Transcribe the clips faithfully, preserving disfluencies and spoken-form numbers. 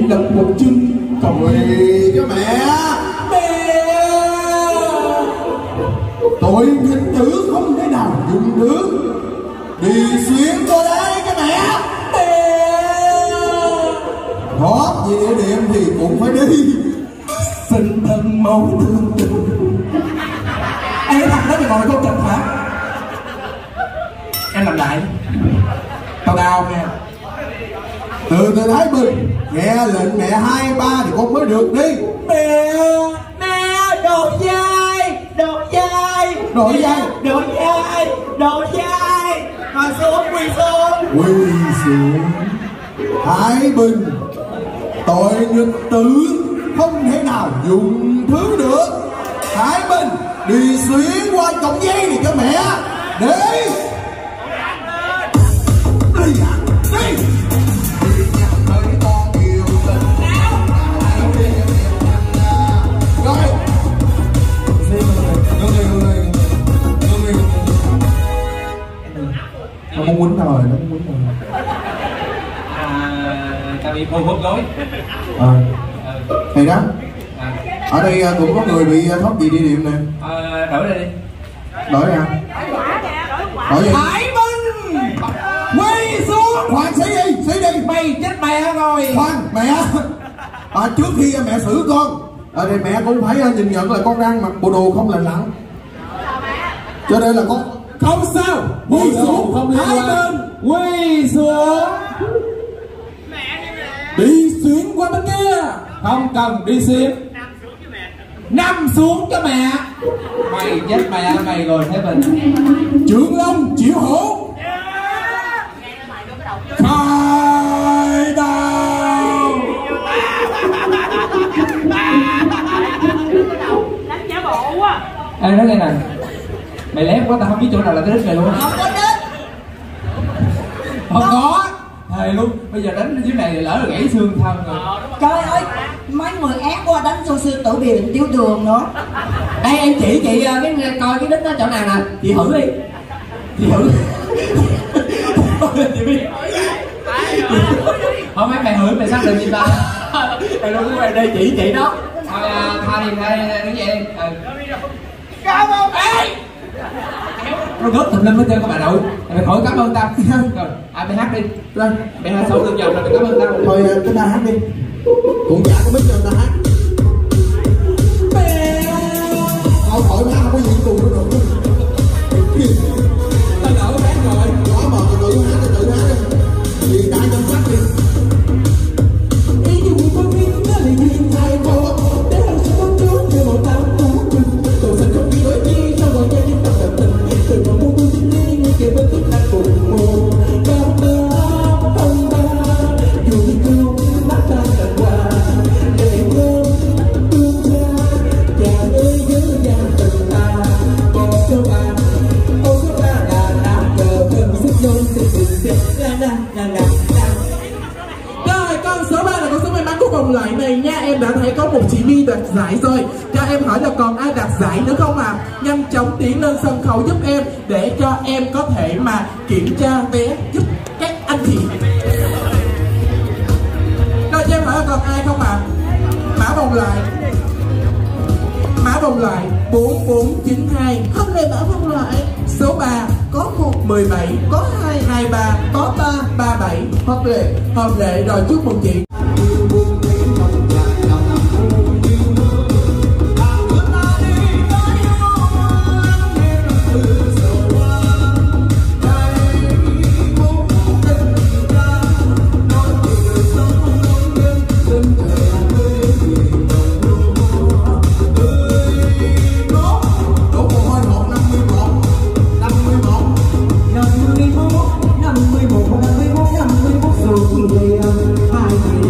đặt một chân cầu cho mẹ. Mẹ, Tội nghịch tử không thể nào dùng được. Đi xuyến cô đây cái mẹ. mẹ. Hót về địa điểm thì cũng phải đi. Sinh thân máu thương tình. Em nói thằng đó mày ngồi câu trật hả? Em làm lại. Tao đau nghe. Từ từ Thái Bình nghe lệnh mẹ hai ba thì con mới được đi. Mẹ, mẹ, đồ dai, đồ dai, Đồ dai, đồ dai, đồ dai. Ngồi xuống, quỳ xuống. Quỳ xuống. Thái Bình, tội nghịch tử không thể nào dùng thứ được. Thái Bình đi xuyến qua cổng dây này cho mẹ. Đi. Đi à, đi. Nó muốn quýnh rồi, nó muốn quýnh rồi. À, tao bị hôn hút gối. Ờ thì đó ở đây cũng có người bị thoát vị địa điểm nè. À, đổi đây đi. Đổi ra. Đổi gì? Thái Bình quay xuống. Khoan, xí đi, xí đi. Mày chết mẹ rồi. Khoan mẹ. À, trước khi mẹ xử con à, thì mẹ cũng phải nhìn nhận là con đang mặc bộ đồ không lành lặn, cho nên là con Không sao. Quỳ xuống. không liên Thái quan. Bình quỳ xuống. Đi xuyến qua bên kia. Không cần đi xuyến. Nằm xuống cho mẹ. Mày chết mẹ mày rồi Thái Bình. Trưởng Long chịu hổ. Khai đao. Đánh giả bộ quá. Ê nói nghe nè, mày lép quá tao không biết chỗ nào là cái đích mày luôn. Không có đích. Không có. Thề luôn, bây giờ đánh dưới này lỡ là gãy xương thân rồi. Trời ơi, mấy người ác quá, đánh vô sư tử bị bệnh tiểu đường nữa. Ê em chỉ chị cái coi cái đích đó chỗ nào nè, chị thử đi. Chị thử. Chị biết. Không mấy mày thử mày xác định chị ta. Mày luôn cái mày đây chỉ chị đó. Thôi tha đi, tha đi, đứng dậy đi. Ừ. Cảm ơn. Ê! Nó góp tùm lum hết trơn các bà nội. Mày khỏi cảm ơn tao. Rồi, ai mày hát đi. Rồi, mày hát xong được vòng rồi mày cảm ơn tao. Thôi chúng ta hát đi. Cũng chả có biết cho ta hát. Câu hỏi má không có gì cùng nó được. Tao đỡ bán rồi. Đó mà tự hát đi, tự hát đi. Vì ta chăm sóc đi. Ý dù có biết nó là duyên hai cô. Để làm sao có trước cho một tao cũng chừng. Tôi sẽ không biết đối chi sao gọi cho những tập tập tình. Từ một môn tôi xin đi như kể bên thức đang cùng mồ. Bao ta, không ta. Dù không mắt ta cần quà. Để ngôn, tương ra. Chà ơi nhớ dàng tình ta. Còn số ba, ô số ba là đã cờ cơn sức nhôn tình tình tình. La la la la la. Rồi con số ba là con số may mắn của vòng loại này nha. Em đã thấy có một chị My đạt giải rồi. Cho em hỏi là còn ai đạt giải nữa không à? Nhanh chóng tiến lên sân khấu giúp em, để cho em có thể mà kiểm tra vé giúp các anh chị. Rồi cho em hỏi là còn ai không à? Mã vòng loại. Mã vòng loại bốn bốn chín hai. Không hề mã vòng loại. Số ba có một, mười bảy có hai, hai ba có ba, ba bảy. Hợp lệ. Hợp lệ rồi, chúc mừng chị. năm mươi mốt, năm mươi mốt, năm mươi mốt, năm mươi mốt rồi thì hai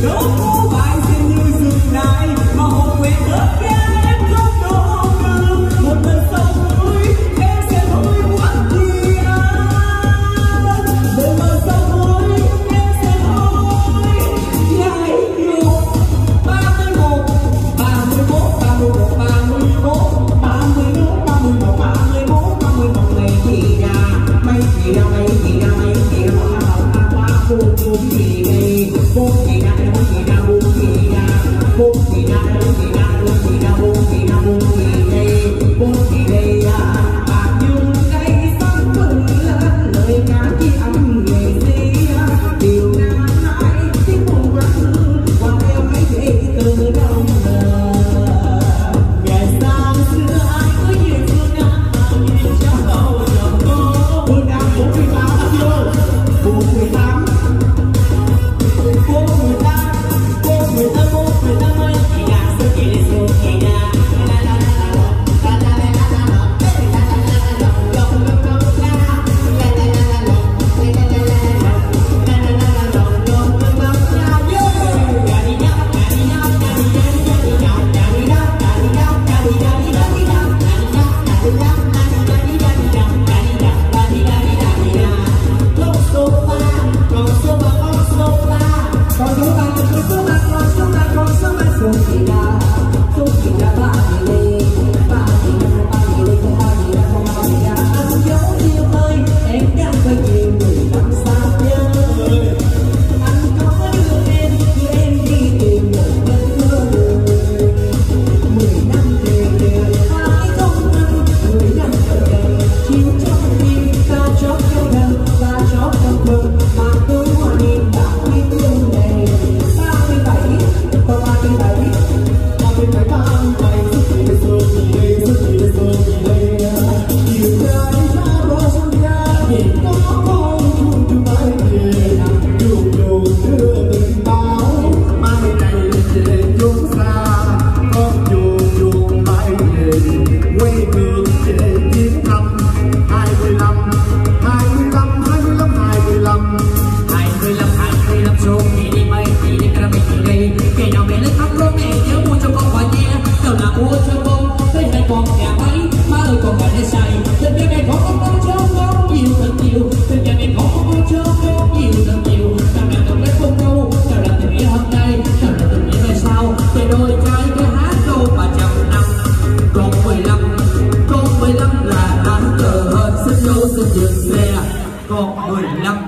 Còn mười lăm